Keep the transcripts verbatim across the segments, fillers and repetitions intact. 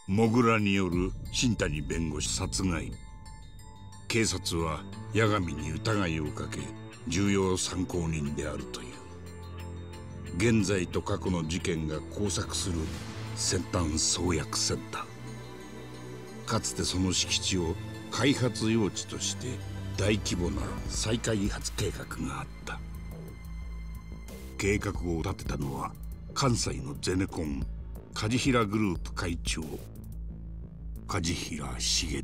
モグラによる新谷弁護士殺害。警察は八神に疑いをかけ重要参考人であるという。現在と過去の事件が交錯する先端創薬センター。かつてその敷地を開発用地として大規模な再開発計画があった。計画を立てたのは関西のゼネコン梶平グループ会長梶平茂。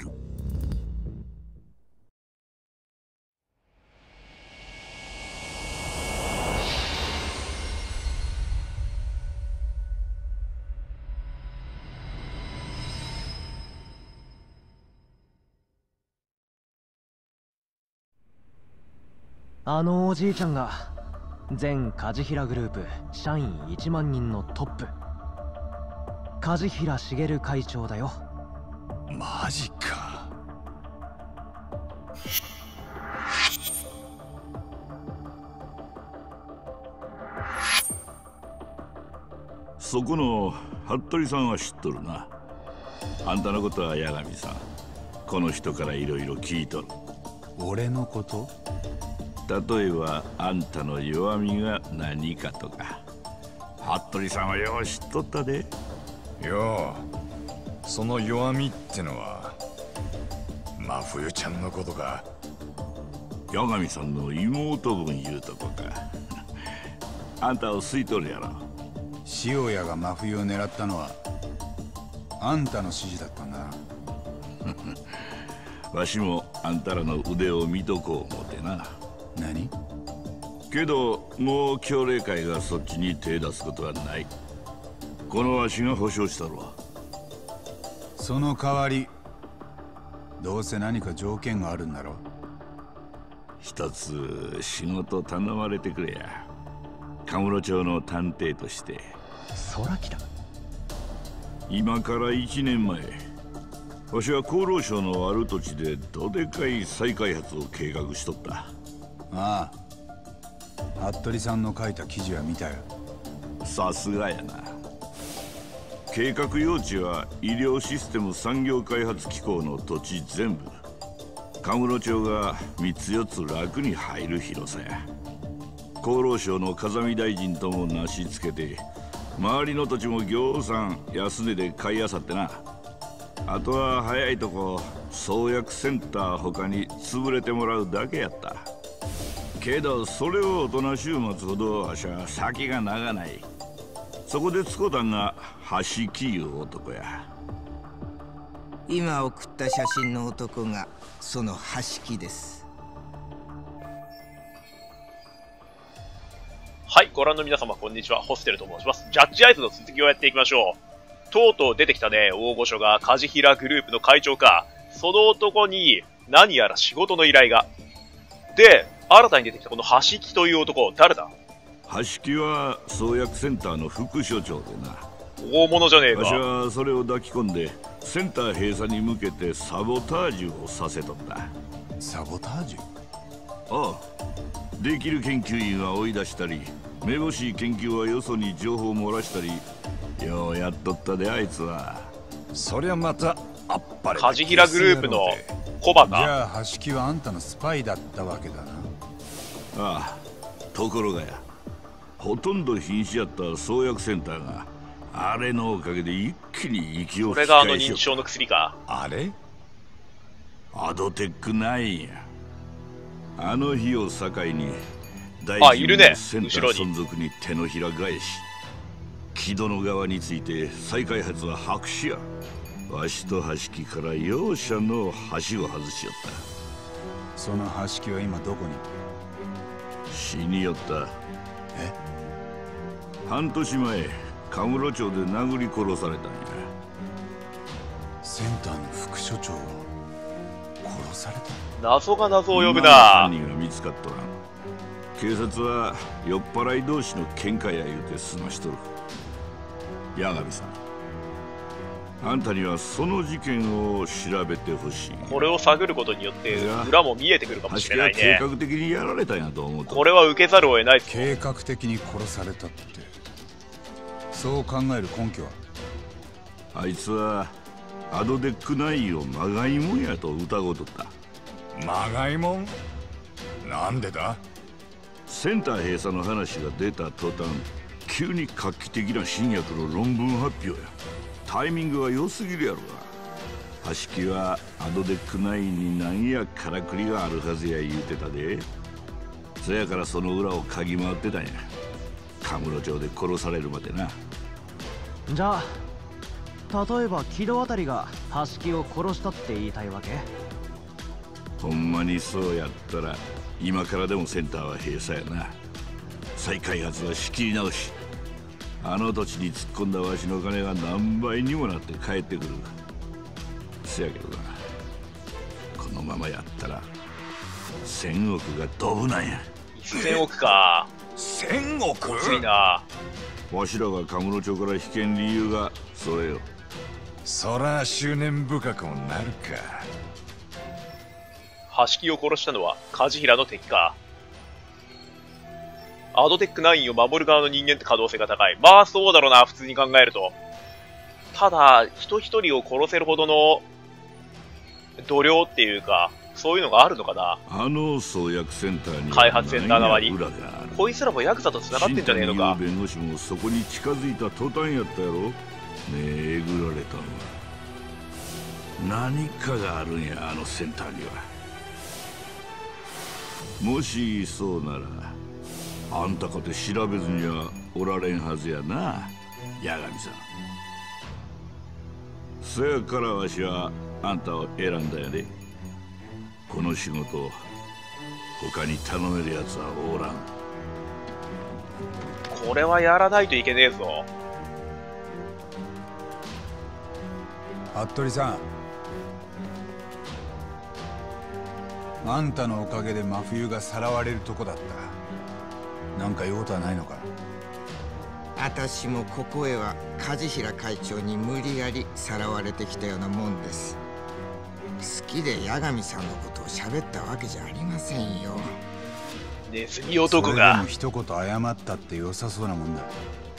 あのおじいちゃんが全梶平グループ社員いちまん人のトップ、梶平茂会長だよ。 マジか。 そこの服部さんは知っとるな。あんたのことは八神さん、この人からいろいろ聞いとる。 俺のこと？ 例えばあんたの弱みが何かとか。服部さんはよう知っとったで。 よう、その弱みってのは真冬ちゃんのことか？ 八神さんの妹分いうとこか。あんたを好いとるやろ。 塩谷が真冬を狙ったのはあんたの指示だったんだな。 わしもあんたらの腕を見とこう思てな。 何？ けどもう協励会がそっちに手出すことはない。このわしが保証したろわ。 その代わりどうせ何か条件があるんだろ？ 一つ仕事頼まれてくれや。神室町の探偵として。 空来た。 今からいちねんまえ、わしは厚労省のある土地でどでかい再開発を計画しとった。 ああ、服部さんの書いた記事は見たよ。 さすがやな。計画用地は医療システム産業開発機構の土地全部。神室町がみっつよっつ楽に入る広さや。厚労省の風見大臣ともなしつけて、周りの土地もぎょうさん安値で買いあさってな。あとは早いとこ創薬センター他に潰れてもらうだけやった。けどそれを大人週末ほどわしは先が長ない。そこで使うたんが橋木いう男や。 今送った写真の男がその橋木です。 はい、ご覧の皆様こんにちは、ホステルと申します。ジャッジアイズの続きをやっていきましょう。とうとう出てきたね、大御所が梶平グループの会長か。その男に何やら仕事の依頼が。で、新たに出てきたこの橋木という男、誰だ？ 橋木は創薬センターの副所長でな。 大物じゃねえか。 わしはそれを抱き込んでセンター閉鎖に向けてサボタージュをさせとった。 サボタージュ？ ああ、できる研究員は追い出したり、めぼしい研究はよそに情報を漏らしたり、ようやっとったであいつは。 そりゃまたあっぱれ。 梶平グループのコバか。 じゃあ橋木はあんたのスパイだったわけだな。 ああ、ところがや、ほとんど瀕死やった創薬センターがあれのおかげで一気に息を吹き返しよった。 それがあの認知症の薬か。 あれ？ アドテックナインや。あの日を境に大あ、いるね、 センター存続に手のひら返し、木戸の側について再開発は白紙や。わしと橋木から容赦の橋を外しよった。 その橋木は今どこに？ 死によった。 え？ 半年前神室町で殴り殺されたんや。 センターの副所長が殺された？ 謎が謎を呼ぶ今な。 犯人が見つかっとらん。警察は酔っ払い同士の喧嘩や言うて済ましとる。八神さん、あんたにはその事件を調べてほしい。 これを探ることによって裏も見えてくるかもしれないね。 計画的にやられたんやと思うと。 これは受けざるを得ない。 計画的に殺されたって、そう考える根拠は？ あいつはアドデックナインをまがいもんやと疑うとった。 まがいもん？なんでだ？ センター閉鎖の話が出た途端、急に画期的な新薬の論文発表や。タイミングが良すぎるやろが。橋木はアドデックナインに何やからくりがあるはずや言うてたで。そやからその裏を嗅ぎ回ってたんや。カムロ町で殺されるまでな。 じゃあ例えば木戸あたりが橋木を殺したって言いたいわけ？ ほんまにそうやったら今からでもセンターは閉鎖やな。再開発は仕切り直し。あの土地に突っ込んだわしの金が何倍にもなって帰ってくる。せやけどな、このままやったらせんおくがドブなんや。 せんおくか。 せんおく？ きついな。 わしらがカムロ町から引けん理由がそれよ。 そら執念深くもなるか。 橋木を殺したのは梶平の敵か。アドテックナインを守る側の人間って可能性が高い。まあそうだろうな、普通に考えると。ただ、人一人を殺せるほどの度量っていうか、そういうのがあるのかな。 あの創薬センターに開発センター側に裏がある。 こいつらもヤクザと繋がってんじゃねえのか。 弁護士もそこに近づいた途端やったやろ。ねえぐられたのは何かがあるんや、あのセンターには。もしそうならあんたかて調べずにはおられんはずやな、八神さん。そやからわしはあんたを選んだやで。この仕事他に頼めるやつはおらん。 これはやらないといけねえぞ。 服部さん、あんたのおかげで真冬がさらわれるとこだった。なんか用とはないのか？ 私もここへは梶平会長に無理やりさらわれてきたようなもんです。好きで八神さんのことを喋ったわけじゃありませんよ。 ネズミ男それでがも一言謝ったって良さそうなもんだ。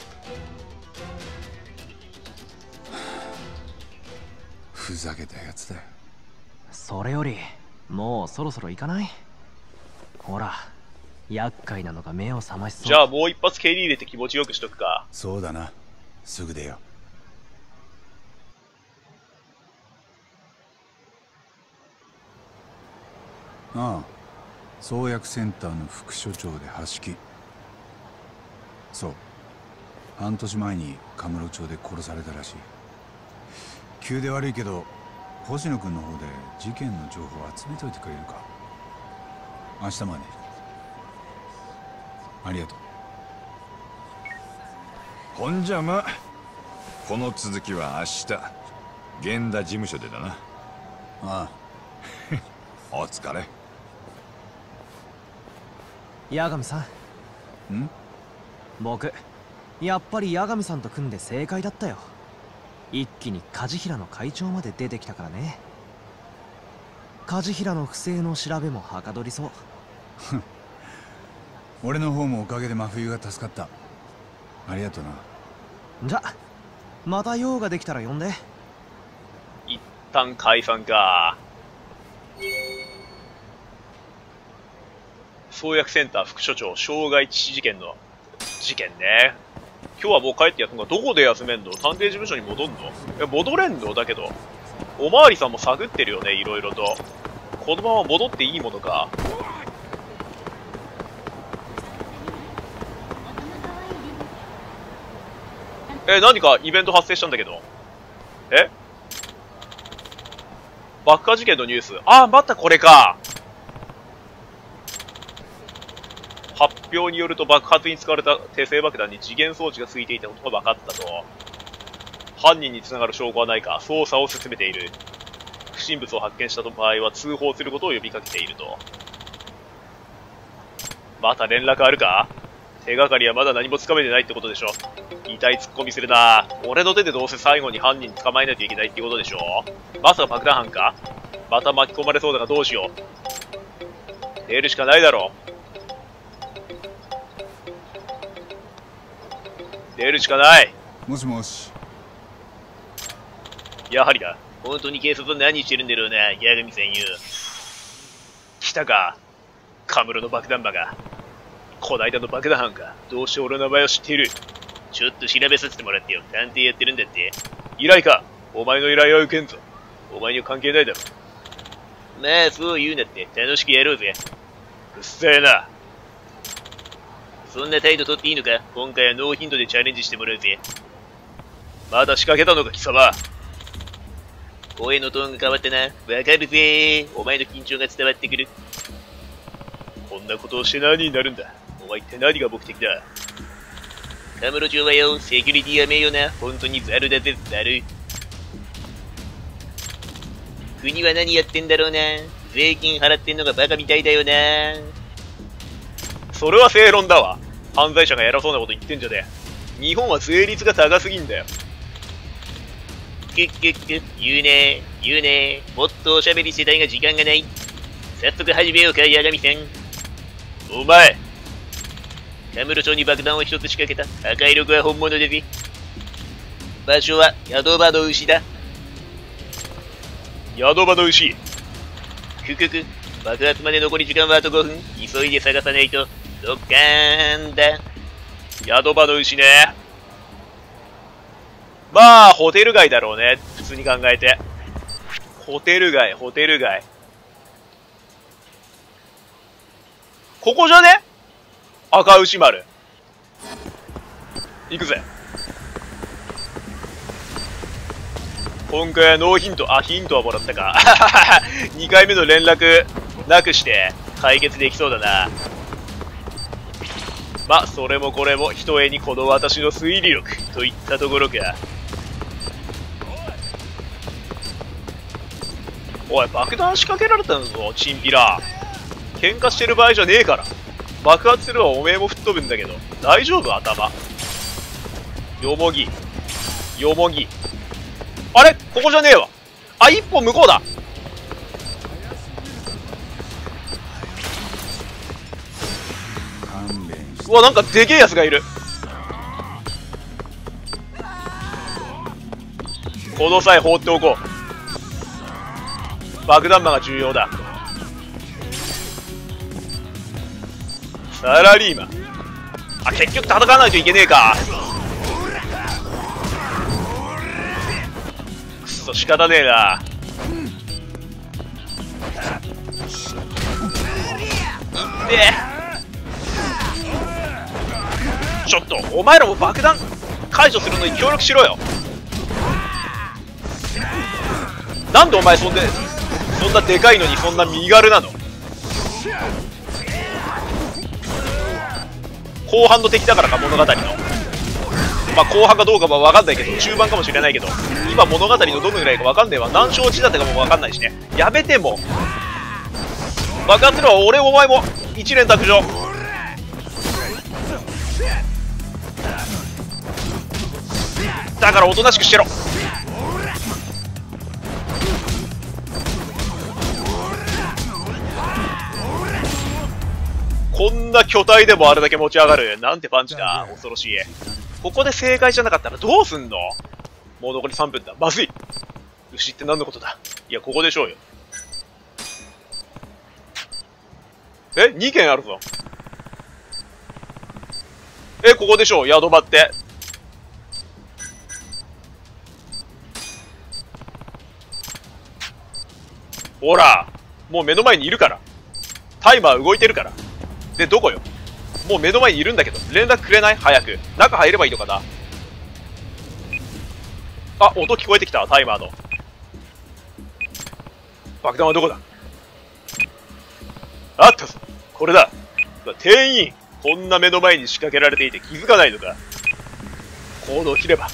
ふざけたやつだよ。 それよりもうそろそろ行かない？ほら厄介なのが目を覚ましそう。 じゃあもう一発蹴り入れて気持ちよくしとくか。 そうだな、すぐ出よう。ああ、創薬センターの副所長で橋木。そう、半年前にカムロ町で殺されたらしい。急で悪いけど星野君の方で事件の情報を集めといてくれるか？明日まで。ありがとう。 ほんじゃま、この続きは明日源田事務所でだな。 ああお疲れ。 八神さん。 ん？ 僕やっぱり八神さんと組んで正解だったよ。一気に梶平の会長まで出てきたからね。梶平の不正の調べもはかどりそう。 俺の方もおかげで真冬が助かった。ありがとうな。 じゃまた用ができたら呼んで。 一旦解散か。創薬センター副所長傷害致死事件の事件ね。今日はもう帰って休むが、どこで休めんの？探偵事務所に戻んの？いや、戻れんの？だけどおまわりさんも探ってるよね、いろいろと。このまま戻っていいものか。え、何かイベント発生したんだけど。え？爆破事件のニュース。ああ、またこれか。発表によると爆発に使われた手製爆弾に時限装置がついていたことが分かったと。犯人につながる証拠はないか捜査を進めている。不審物を発見した場合は通報することを呼びかけていると。また連絡あるか？手がかりはまだ何もつかめてないってことでしょ。痛いツッコミするな。俺の手でどうせ最後に犯人捕まえないといけないってことでしょ。まさか爆弾犯か？また巻き込まれそうだがどうしよう。出るしかないだろう。出るしかない。 もしもし。 やはりだ。 本当に警察は何してるんだろうな、八神さんよ。来たか、カムロの爆弾魔が。こないだの爆弾犯か。どうして俺の名前を知っている。ちょっと調べさせてもらってよ。探偵やってるんだって。依頼か。お前の依頼は受けんぞ。お前には関係ないだろ。まあ、そう言うなって。楽しくやろうぜ。うっせえな。そんな態度取っていいのか。今回はノーヒントでチャレンジしてもらうぜ。まだ仕掛けたのか、貴様。声のトーンが変わったな。わかるぜ。お前の緊張が伝わってくる。こんなことをして何になるんだ。お前って何が目的だ。カムロ町はよ、セキュリティやめよな。本当にザルだぜ、ザル。国は何やってんだろうな。税金払ってんのがバカみたいだよな。それは正論だわ。犯罪者が偉そうなこと言ってんじゃねえ。日本は税率が高すぎんだよ。くっくっく、言うね言うねもっとおしゃべりしてたいが時間がない。早速始めようか、八神さん。お前カムロ町に爆弾を一つ仕掛けた。破壊力は本物でぜ。場所は宿場の牛だ。宿場の牛。くくく、爆発まで残り時間はあとごふん。急いで探さないと。ドッカーンだ。宿場の牛ね。まあ、ホテル街だろうね。普通に考えて。ホテル街、ホテル街。ここじゃね？赤牛丸。行くぜ。今回はノーヒント。あ、ヒントはもらったか。にかいめの連絡なくして解決できそうだな。ま、それもこれもひとえにこの私の推理力といったところか。おい、爆弾仕掛けられたんぞ、チンピラ。喧嘩してる場合じゃねえから。爆発すればおめえも吹っ飛ぶんだけど。大丈夫？頭。よもぎ。よもぎ。あれ？ここじゃねえわ。あ、一本向こうだ。うわ、なんかでけえやつがいる。この際放っておこう。爆弾魔が重要だ。サラリーマン。あ、結局戦わないといけねえか。くそ、仕方ねえな。でちょっとお前らも爆弾解除するのに協力しろよ。なんでお前そんでそんなでかいのにそんな身軽なの。後半の敵だからか、物語の。まあ後半かどうかは分かんないけど、中盤かもしれないけど、今物語のどのぐらいか分かんねえわ。何承知だったかも分かんないしね。やめても爆発するわ。俺お前も一連卓上。だからおとなしくしてろ。こんな巨体でもあれだけ持ち上がる。なんてパンチだ。恐ろしい。ここで正解じゃなかったらどうすんの。もう残りさんぷんだ。まずい。牛って何のことだ。いや、ここでしょうよ。え ?に 軒あるぞ。え、ここでしょう。宿場って。ほら、もう目の前にいるから。タイマー動いてるから。で、どこよ。もう目の前にいるんだけど。連絡くれない？早く。中入ればいいのかな。あ、音聞こえてきた。タイマーの。爆弾はどこだ？あったぞ。これだ。店員。こんな目の前に仕掛けられていて気づかないのか。行動切れば。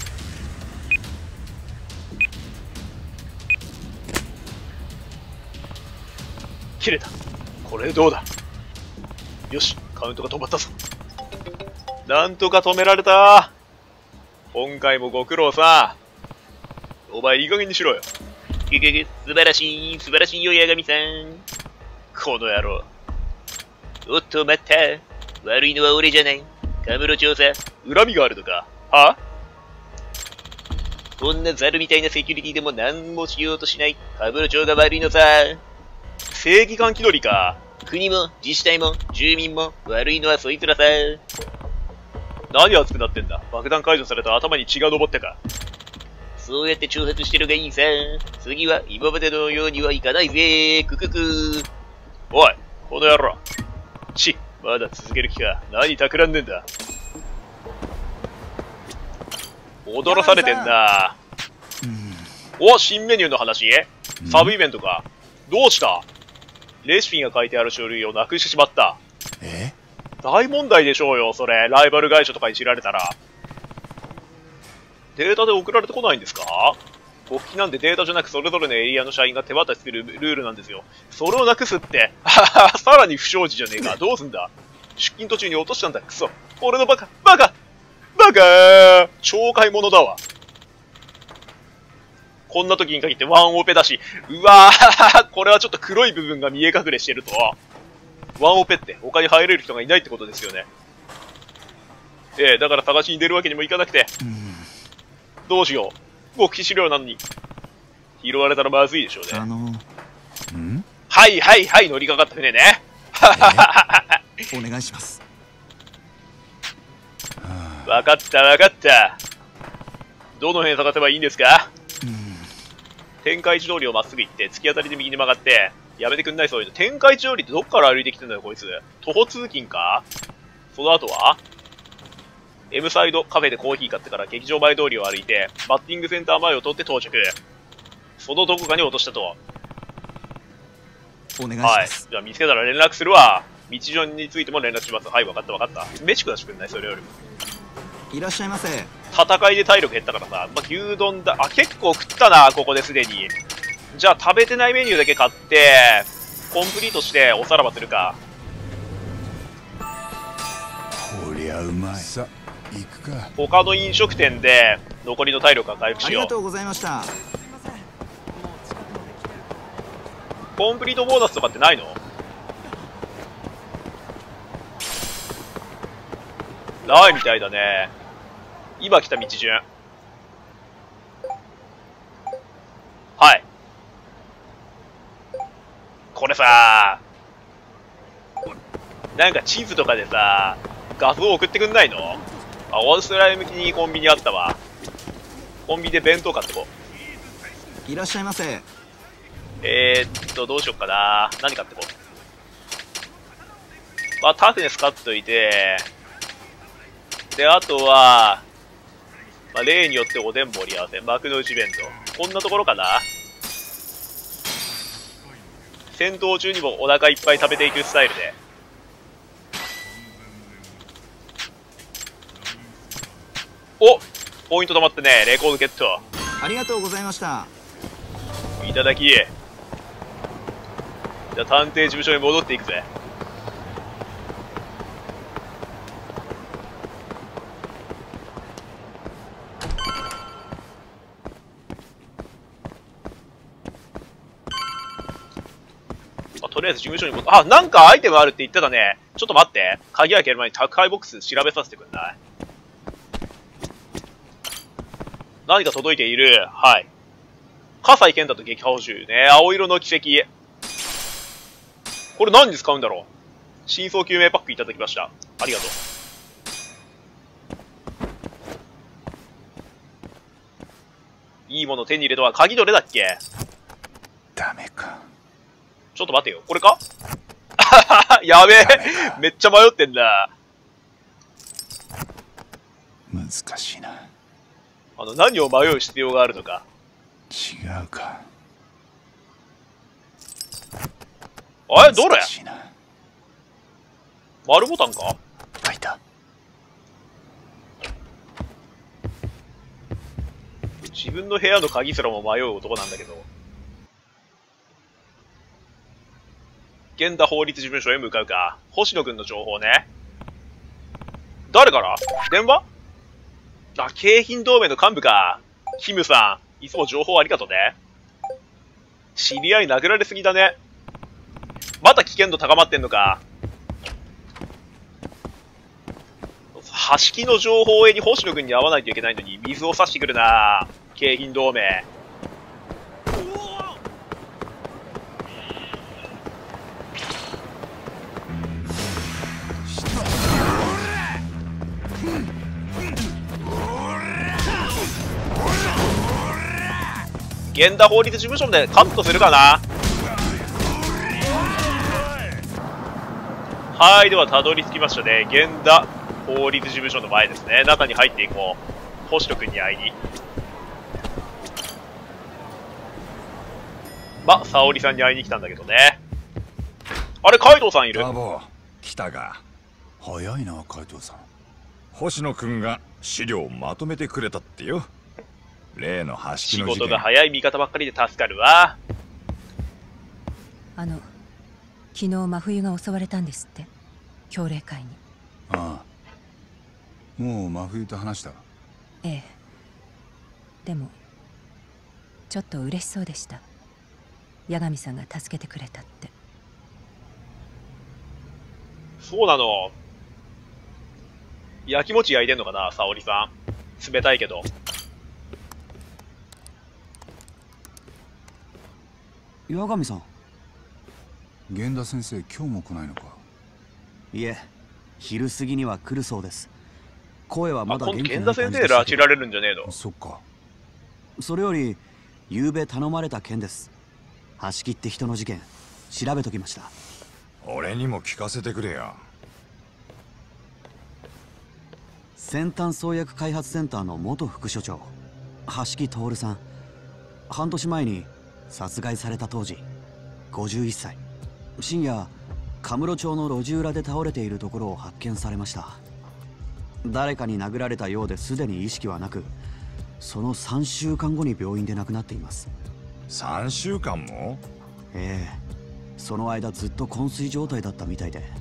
切れた。これでどうだ。よし、カウントが止まったぞ。なんとか止められた。今回もご苦労さ。お前いい加減にしろよ。ぐぐぐ、素晴らしい、素晴らしいよ、八神さん。この野郎。おっと、待った。悪いのは俺じゃない。カムロ調査、恨みがあるのか。はこんなザルみたいなセキュリティでも何もしようとしないカムロ町が悪いのさ。正義感気取りか。国も自治体も住民も悪いのはそいつらさ。何熱くなってんだ。爆弾解除された頭に血が上ったか。そうやって挑発してるがいいさ。次は今までのようにはいかないぜ。ククク。おい、この野郎。ち、まだ続ける気か。何企んでんだ。踊らされてんな。お、新メニューの話？サブイベントか。どうした？レシピが書いてある書類をなくしてしまった。 え？ 大問題でしょうよ、それ。ライバル会社とかに知られたら。データで送られてこないんですか？国旗なんでデータじゃなくそれぞれのエリアの社員が手渡しするルールなんですよ。それをなくすって。さらに不祥事じゃねえか。どうすんだ？出勤途中に落としたんだ。クソ。俺のバカ。バカバカー超買い物だわ。こんな時に限ってワンオペだし。うわーこれはちょっと黒い部分が見え隠れしてると。ワンオペって他に入れる人がいないってことですよね。ええ、だから探しに出るわけにもいかなくて。どうしよう。極秘資料なのに。拾われたらまずいでしょうね。 あのんはいはいはい、乗りかかった船ね。 お願いします。 わかったわかった。どの辺探せばいいんですか？天下一通りをまっすぐ行って、突き当たりで右に曲がって、やめてくんないそういうの。天下一通りってどっから歩いてきてんだよこいつ。徒歩通勤か？その後は？M サイドカフェでコーヒー買ってから劇場前通りを歩いて、バッティングセンター前を通って到着。そのどこかに落としたと。 お願いします。 はい。じゃあ見つけたら連絡するわ。道順についても連絡します。はい、分かった分かった。飯食わしてくんないそれよりも。 いらっしゃいませ。 戦いで体力減ったからさ、まあ、牛丼だ。あ、結構食ったな、ここですでに。じゃあ食べてないメニューだけ買って、コンプリートしておさらばするか。 こりゃうまい。さあ、行くか。 他の飲食店で残りの体力が回復しよう。 ありがとうございました。 コンプリートボーナスとかってないの？ないみたいだね。今来た道順。はい。これさ、なんか地図とかでさ、画像送ってくんないの？あ、オーストラリア向きにコンビニあったわ。コンビニで弁当買ってこいらっしゃいませ。 う。えー、っと、どうしよっかな。何買ってこう。まあ、タフネス買っといて、で、あとは、まあ、例によっておでん盛り合わせ、幕の内弁当。こんなところかな。戦闘中にもお腹いっぱい食べていくスタイルで。お、ポイント溜まってね。レコードゲット。 ありがとうございました。 いただき。じゃあ探偵事務所に戻っていくぜ。あ、とりあえず事務所に戻、あ、なんかアイテムあるって言ってたね。ちょっと待って。鍵開ける前に宅配ボックス調べさせてくんない？何か届いている。はい。葛西健太と撃破補充ね。青色の奇跡。これ何に使うんだろう？真相究明パックいただきました。ありがとう。いいもの手に入れたわ。鍵どれだっけ？ ダメか。 ちょっと待てよ。これか？やべえ。めっちゃ迷ってんだ。 難しいな。 あの、何を迷う必要があるのか。 違うか。 あれどれ？ 難しいな。 丸ボタンか？ 開いた。 自分の部屋の鍵すらも迷う男なんだけど。源田法律事務所へ向かうか。星野くんの情報ね。誰から？電話？あ、京浜同盟の幹部か。キムさん、いつも情報ありがとね。知り合い殴られすぎだね。また危険度高まってんのか。 橋木の情報を得に星野君に会わないといけないのに水を差してくるな。京浜同盟。源田法律事務所でカットするかな。はい、ではたどり着きましたね。源田法律事務所の前ですね。中に入っていこう。星野君に会いに。ま、沙織さんに会いに来たんだけどね。あれ、カイドウさんいる。 バボ来たが。 早いな、海藤さん。 星野くんが資料をまとめてくれたってよ。例の橋木仕の事件。 事が早い味方ばっかりで助かるわ。 あの昨日真冬が襲われたんですって、協励会に。 ああ、もう真冬と話した。 ええ、でもちょっと嬉しそうでした。八神さんが助けてくれたって。 そうなの。焼きもち焼いてんのかな、沙織さん。冷たいけど。 八神さん。 源田先生、今日も来ないのか。 いえ、昼過ぎには来るそうです。声はまだ元気源な田先生拉致られるんじゃねえの。 そっか。 それより昨べ頼まれた件です。橋木って人の事件調べときました。 俺にも聞かせてくれよ。 先端創薬開発センターの元副所長橋木徹さん、半年前に殺害された当時ごじゅういっさい、深夜カムロ町の路地裏で倒れているところを発見されました。誰かに殴られたようですでに意識はなく、そのさんしゅうかんごに病院で亡くなっています。 さんしゅうかんも？ ええ、その間ずっと昏睡状態だったみたいで。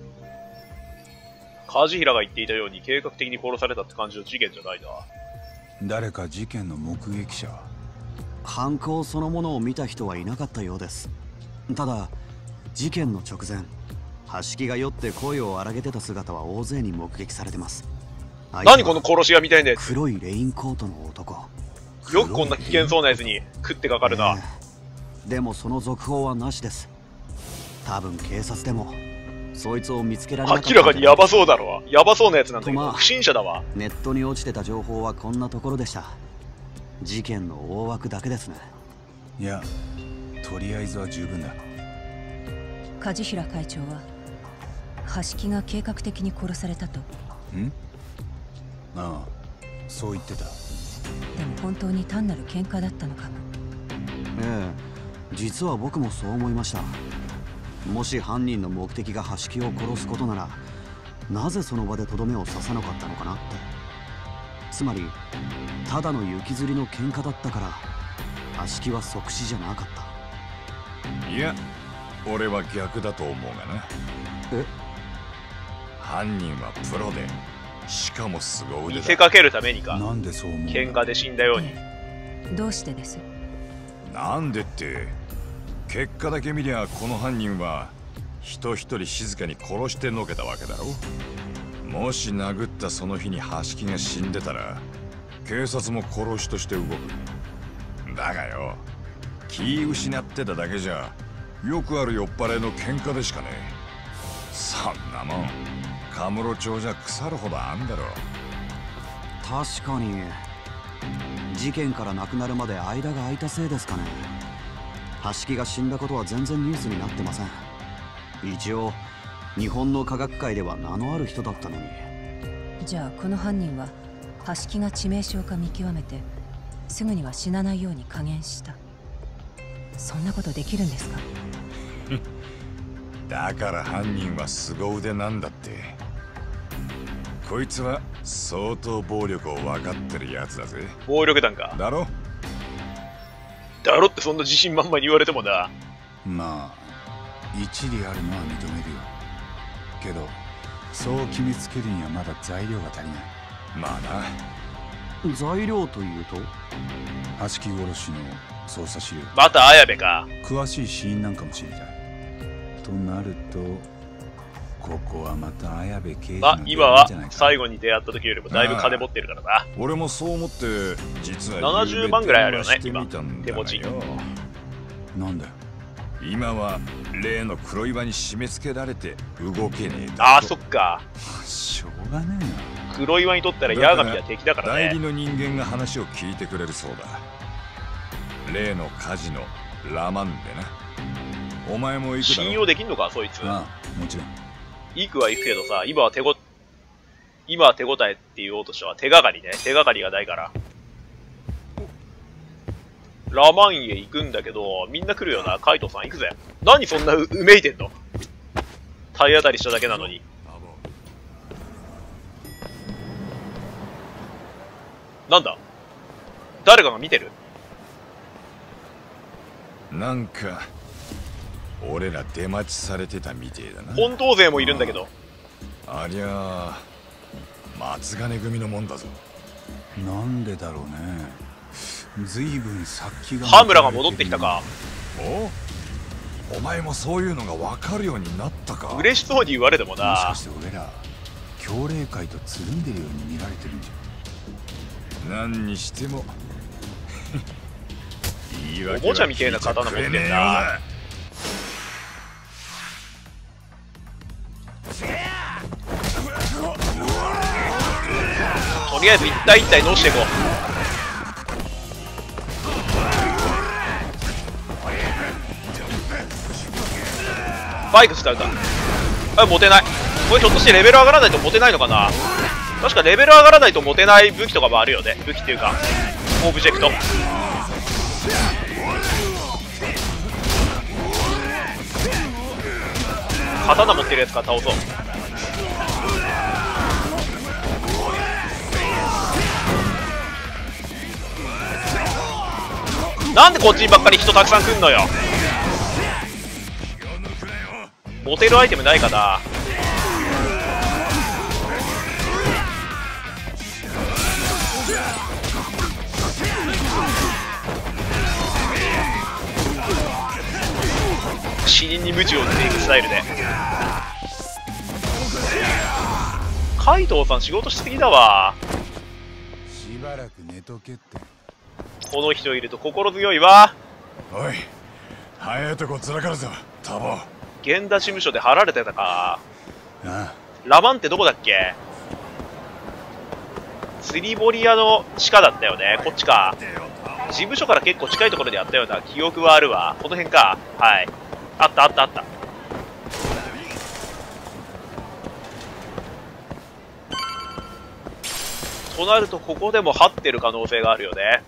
梶平が言っていたように計画的に殺されたって感じの事件じゃないな。 誰か事件の目撃者？ 犯行そのものを見た人はいなかったようです。ただ事件の直前、橋木が酔って声を荒げてた姿は大勢に目撃されてます。 何この殺し屋みたいなやつ。 黒いレインコートの男。 よくこんな危険そうなやつに食ってかかるな、 えー、でもその続報はなしです。多分警察でもそいつを見つけられなかったんじゃない。 明らかにヤバそうだろ。ヤバそうなやつなんだけど、 まあ、 不審者だわ。 ネットに落ちてた情報はこんなところでした。事件の大枠だけですね。 いや、とりあえずは十分だ。 梶平会長は橋木が計画的に殺されたと。 ん？ああ、そう言ってた。 でも本当に単なる喧嘩だったのかも。 ええ、実は僕もそう思いました。もし犯人の目的が橋木を殺すことなら、なぜその場でとどめを刺さなかったのかなって。つまりただの雪吊りの喧嘩だったから橋木は即死じゃなかった。 いや、俺は逆だと思うがな。 え？ 犯人はプロで、しかも凄腕だ。 見せかけるためにか。 なんでそう思う？ 喧嘩で死んだように。 どうしてです？ なんでって、結果だけ見りゃこの犯人は人一人静かに殺してのけたわけだろ。もし殴ったその日に橋木が死んでたら警察も殺しとして動く。だがよ、気失ってただけじゃよくある酔っ払いの喧嘩でしかねえ。そんなもんカムロ町じゃ腐るほどあんだろ。 確かに事件から亡くなるまで間が空いたせいですかね。橋木が死んだことは全然ニュースになってません。一応日本の科学界では名のある人だったのに。 じゃあこの犯人は橋木が致命傷か見極めてすぐには死なないように加減した。そんなことできるんですか？ だから犯人は凄腕なんだって。こいつは相当暴力を分かってるやつだぜ。 暴力団か。 だろだろってそんな自信満々に言われてもな。 まあ一理あるのは認めるよ。けどそう決めつけるにはまだ材料が足りない。 まあな。材料というと？ 橋木殺しの捜査資料。 また綾部か。 詳しい死因なんかも知りたい。となるとここはまた綾部刑事まあの今は出番じゃないか。 最後に出会った時よりもだいぶ金持ってるからな。 俺もそう思って実はななじゅうまんぐらいあるよねしてみたんだがよ今手なんだよ。 今は例の黒岩に締め付けられて動けねえと。 ああ、そっか。 しょうがねえな。 黒岩にとったら八神は敵だからね。 代理の人間が話を聞いてくれるそうだ。例のカジノラマンでな。お前も行くだろ。 信用できんのか、そいつ。 ああ、もちろん。 行くは行くけどさ、今は手ご、今は手応えって言おうとしたら手がかりね。手がかりがないから。ラマンへ行くんだけど、みんな来るよな。カイトさん行くぜ。何そんなう、うめいてんの？体当たりしただけなのに。なんだ？誰かが見てる？ なんか俺ら出待ちされてたみてえだな。 本当勢もいるんだけど。 ありゃあ松金組のもんだぞ。 なんでだろうね。ずいぶん殺気が。 羽村が戻ってきたか。 おお前もそういうのが分かるようになったか。 嬉しそうに言われてもな。 もしかして俺ら強霊界とつるんでるように見られてるんじゃ。何にしてもいいわけおもちゃみてえな刀持ってんな。とりあえず一体一体乗していこう。バイク使うか。あ、持てない。これひょっとしてレベル上がらないと持てないのかな。確かレベル上がらないと持てない武器とかもあるよね。武器っていうかオブジェクト。刀持ってるやつから倒そう。なんでこっちにばっかり人たくさん来んのよ。持てるアイテムないかな。死人に鞭を打っていくスタイルで。カイトウさん仕事しすぎだわ。 しばらく寝とけって。 この人いると心強いわ。 おい、早いとこずらかるぞタボ。 源田事務所で貼られてたか。 ああ、 ラマンってどこだっけ。釣り堀屋の地下だったよね。こっちか。事務所から結構近いところでやったような記憶はあるわ。この辺か。はい、あったあったあった。となるとここでも張ってる可能性があるよね。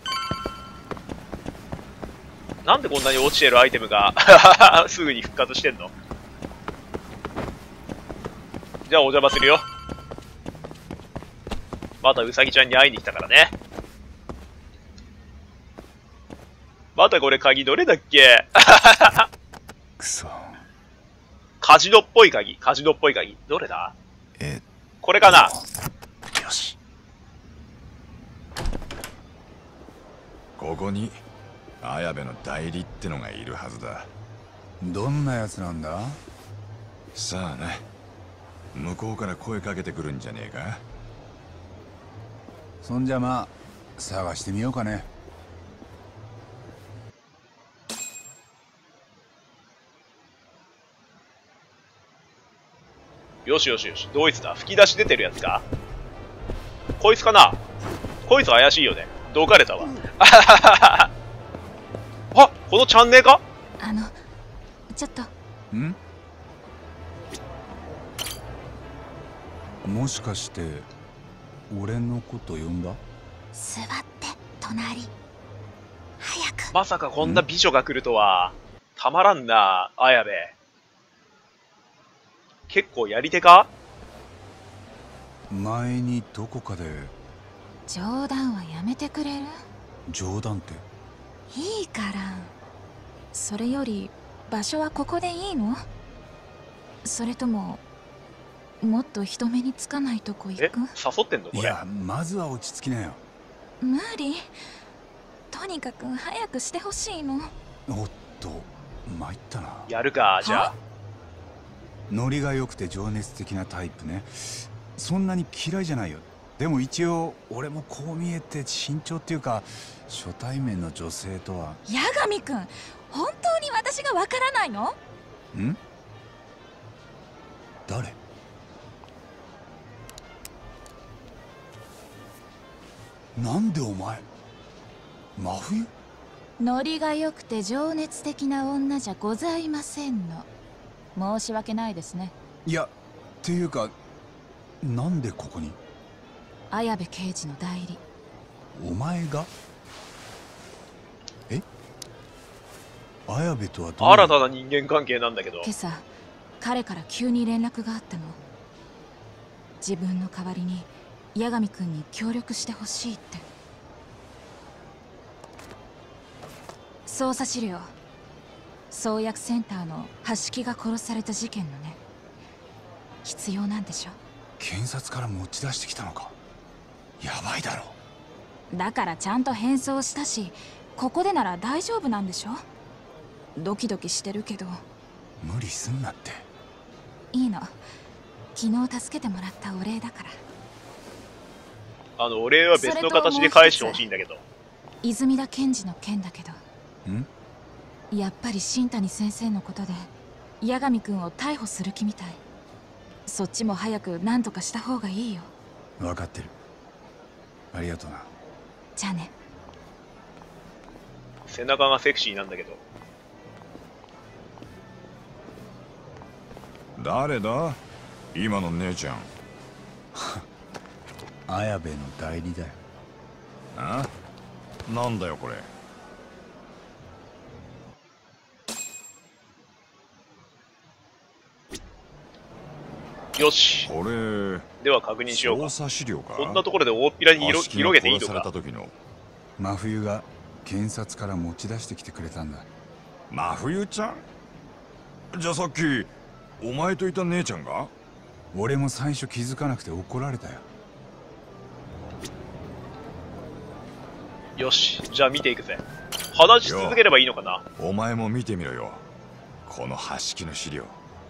なんでこんなに落ちてるアイテムがすぐに復活してんの。じゃあお邪魔するよ。またウサギちゃんに会いに来たからね。またこれ鍵どれだっけくそ。 カジノっぽい鍵。カジノっぽい鍵。どれだ。 え、 これかな。 よし。 ここに綾部の代理ってのがいるはずだ。 どんなやつなんだ。 さあね、向こうから声かけてくるんじゃねえか。 そんじゃまあ探してみようかね。 よしよしよし。どいつだ。吹き出し出てるやつか。こいつかな。こいつ怪しいよね。どかれたわ。あ、このチャンネルか。 あのちょっとん、もしかして俺のこと呼んだ。 座って隣。早く。 まさかこんな美女が来るとは。たまらんな、綾部。結構やり手か。 前にどこかで。 冗談はやめてくれる。 冗談って。 いいから。それより場所はここでいいの？それとももっと人目につかないとこ行く？ え、誘ってんのこれ。 いや、まずは落ち着きなよ。 無理。とにかく早くしてほしいの。 おっと、参ったな。 やるか、じゃあ。 ノリが良くて情熱的なタイプね。そんなに嫌いじゃないよ。でも一応俺もこう見えて慎重っていうか、初対面の女性とは。 八神君、本当に私がわからないの？ ん？誰？なんでお前真冬？ ノリが良くて情熱的な女じゃございませんの。申し訳ないですね。 いや、っていうかなんでここに？ 綾部刑事の代理。 お前が？え？綾部とはどういう？ 新たな人間関係なんだけど。 今朝彼から急に連絡があったの。自分の代わりに八神君に協力してほしいって。捜査資料、創薬センターの橋木が殺された事件のね。必要なんでしょ？ 検察から持ち出してきたのか。やばいだろ。 だからちゃんと返送したし、ここでなら大丈夫なんでしょ？ドキドキしてるけど。 無理すんなって。 いいの、昨日助けてもらったお礼だから。 あのお礼は別の形で返してほしいんだけど。 泉田検事の件だけど。 ん？ やっぱり新谷先生のことで八神君を逮捕する気みたい。そっちも早く何とかした方がいいよ。 分かってる。ありがとうな。 じゃあね。 背中がセクシーなんだけど。 誰だ今の姉ちゃん？ 綾部の代理だよ。 あ？なんだよこれ。 よし。 これでは確認しようか。 捜査資料か。 こんなところで大っぴらに広げていいのか。 真冬が検察から持ち出してきてくれたんだ。 真冬ちゃん？じゃあさっきお前といた姉ちゃんが？ 俺も最初気づかなくて怒られたよ。 よし、じゃあ見ていくぜ。話し続ければいいのかな。 お前も見てみろよ、この橋木の資料。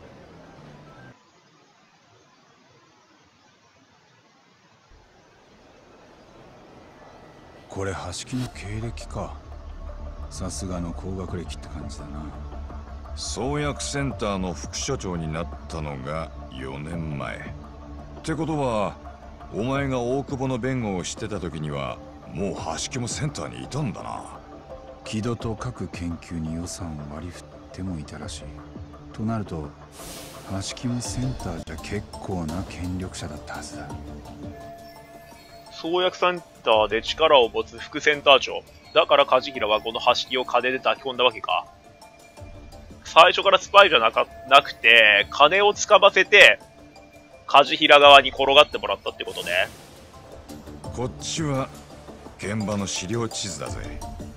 これ橋木の経歴か。さすがの高学歴って感じだな。 創薬センターの副所長になったのがよねんまえってことは、お前が大久保の弁護をしてた時にはもう橋木もセンターにいたんだな。 木戸と各研究に予算を割り振ってもいたらしい。となると橋木もセンターじゃ結構な権力者だったはずだ。 創薬センターで力を持つ副センター長だから梶平はこの橋木を金で抱き込んだわけか。最初からスパイじゃなかなくて金をつかませて梶平側に転がってもらったってことね。 こっちは現場の資料地図だぜ。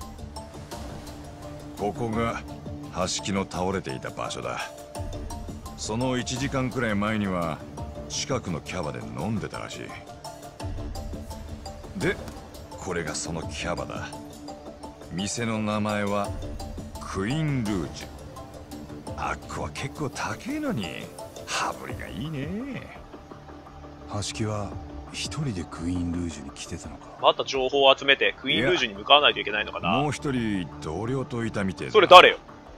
ここが橋木の倒れていた場所だ。そのいちじかんくらい前には近くのキャバで飲んでたらしい。でこれがそのキャバだ。店の名前はクイーンルージュ。あっこは結構高えのに羽振りがいいね。 橋木は一人でクイーンルージュに来てたのか。 また情報を集めてクイーンルージュに向かわないといけないのかな。 もう一人同僚といたみてえだ。 それ誰よ。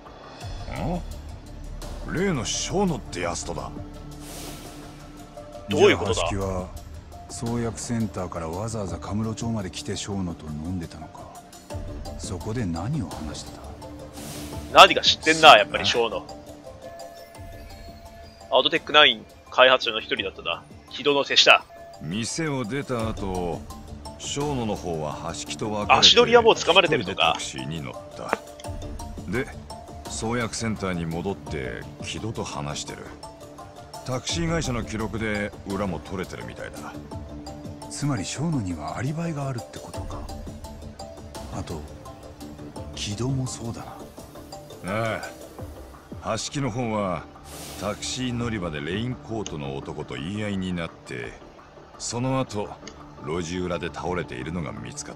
ん？例の小野ってやつとだ。 どういうことだ。 橋木は創薬センターからわざわざカムロ町まで来て小野と飲んでたのか。そこで何を話してた？ 何か知ってんな、やっぱり小野。アウトテックナイン開発者の一人だったな。木戸の手下。 店を出た後、小野の方は橋木と別れて足取りはもう掴まれてるのか。 タクシーに乗った。で創薬センターに戻って木戸と話してる。タクシー会社の記録で裏も取れてるみたいだ。 つまり小野にはアリバイがあるってことか。あと木戸もそうだな。 ああ、橋木の方はタクシー乗り場でレインコートの男と言い合いになって、その後路地裏で倒れているのが見つかった。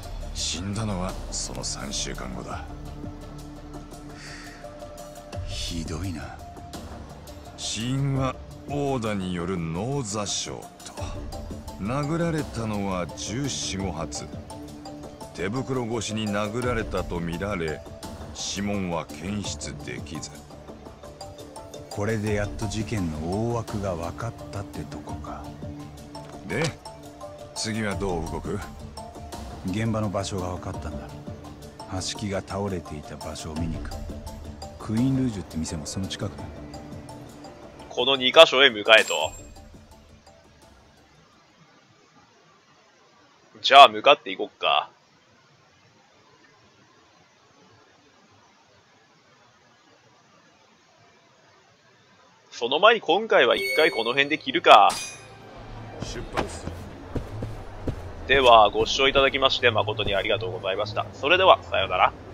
死んだのはそのさんしゅうかんごだ。 ひどいな。 死因は殴打による脳挫傷と。殴られたのはじゅうよん、ご発。手袋越しに殴られたとみられ、指紋は検出できず。 これでやっと事件の大枠が分かったってとこか。 で、次はどう動く？ 現場の場所が分かったんだ。橋木が倒れていた場所を見に行く。クイーンルージュって店もその近くだ。 このにかしょへ向かえと。じゃあ向かっていこっか。その前に今回は一回この辺で切るか。 出発。 では、ご視聴いただきまして誠にありがとうございました。それでは、さようなら。